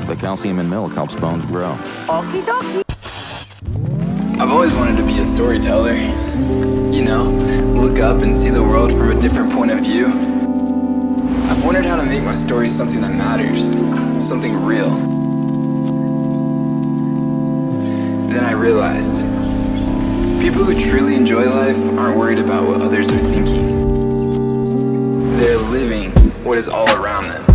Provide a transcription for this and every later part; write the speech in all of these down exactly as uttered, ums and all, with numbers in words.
The calcium in milk helps bones grow. Okie dokie. I've always wanted to be a storyteller. You know, look up and see the world from a different point of view. I've wondered how to make my stories something that matters, something real. Then I realized, people who truly enjoy life aren't worried about what others are thinking. They're living what is all around them.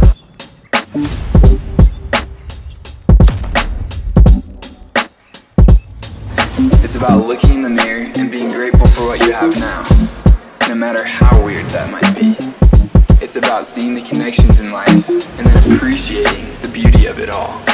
It's about looking in the mirror and being grateful for what you have now, no matter how weird that might be. It's about seeing the connections in life and then appreciating the beauty of it all.